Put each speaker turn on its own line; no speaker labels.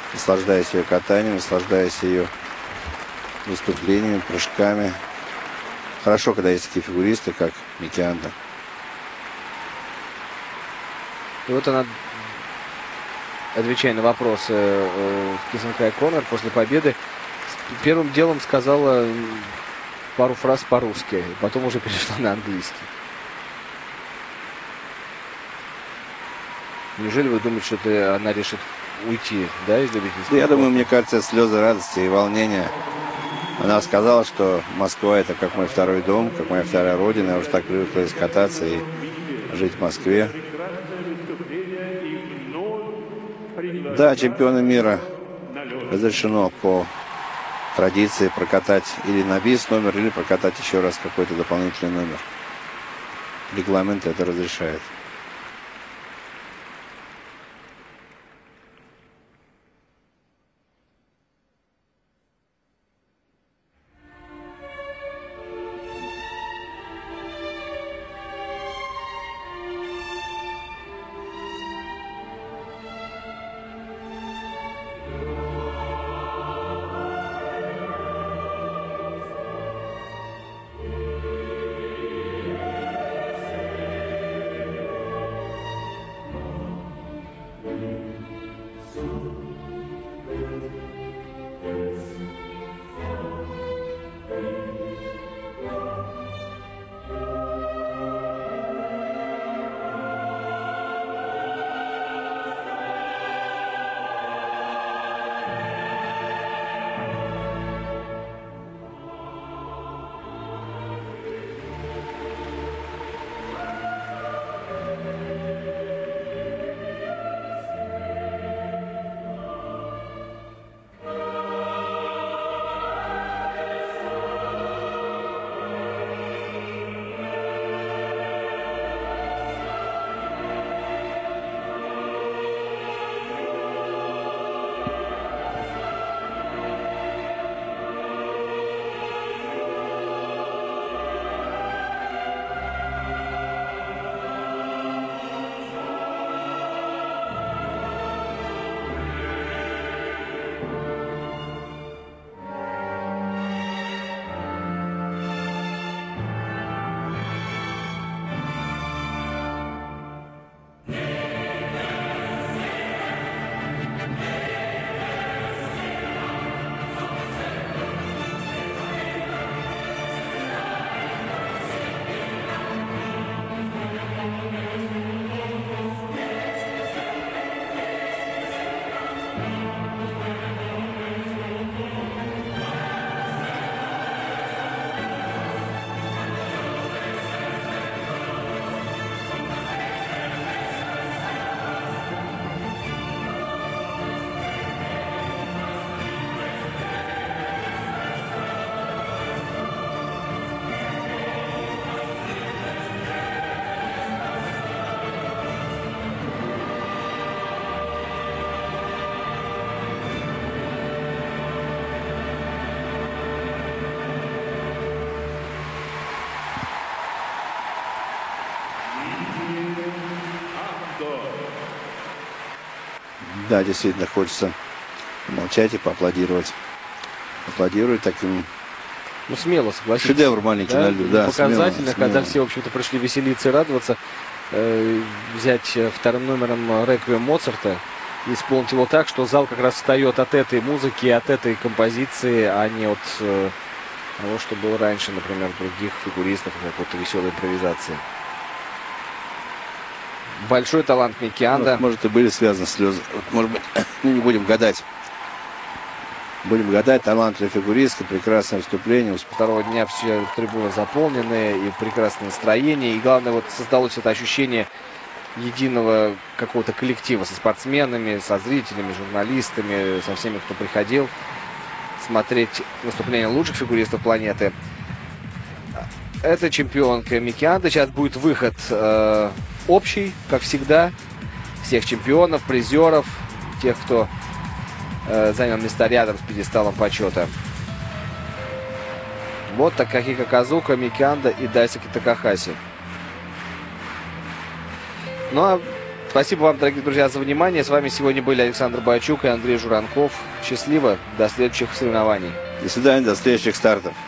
наслаждаясь ее катанием, наслаждаясь ее выступлениями, прыжками. Хорошо, когда есть такие фигуристы, как Мики Ando.
И вот она, отвечая на вопросы Кисенкай Коннор после победы, первым делом сказала пару фраз по-русски, потом уже перешла на английский. Неужели вы думаете, что она решит уйти, да, из любительского?
Я думаю, мне кажется, слезы радости и волнения. Она сказала, что Москва — это как мой второй дом, как моя вторая родина. Я уже так привыкла здесь кататься и жить в Москве. Да, чемпионы мира разрешено по традиции прокатать или на бис номер, или прокатать еще раз какой-то дополнительный номер. Регламент это разрешает. Да, действительно хочется молчать и поаплодировать. Аплодировать таким.
Ну, смело, согласитесь.
Шедевр маленький, да? На льду. Да,
показательно,
смело.
Когда все, в общем-то, пришли веселиться и радоваться. Взять вторым номером «Реквием» Моцарта и исполнить его так, что зал как раз встает от этой музыки, от этой композиции, а не от того, что было раньше, например, других фигуристов, какой-то веселой импровизации. Большой талант Мики Ando.
Вот, может, и были связаны слезы. Вот, может быть, не будем гадать. Будем гадать. Талантливая фигуристка, прекрасное выступление.
Второго дня все трибуны заполнены, и прекрасное настроение. И главное, вот создалось это ощущение единого какого-то коллектива со спортсменами, со зрителями, журналистами, со всеми, кто приходил смотреть выступления лучших фигуристов планеты. Это чемпионка Мики Ando. Сейчас будет выход общий, как всегда, всех чемпионов, призеров, тех, кто занял места рядом с пьедесталом почета. Вот Такахико Казука, Мики Ando и Дайсаки Такахаси. Ну а Спасибо вам, дорогие друзья, за внимание. С вами сегодня были Александр Бойчук и Андрей Журанков. Счастливо. До следующих соревнований.
До свидания, до следующих стартов.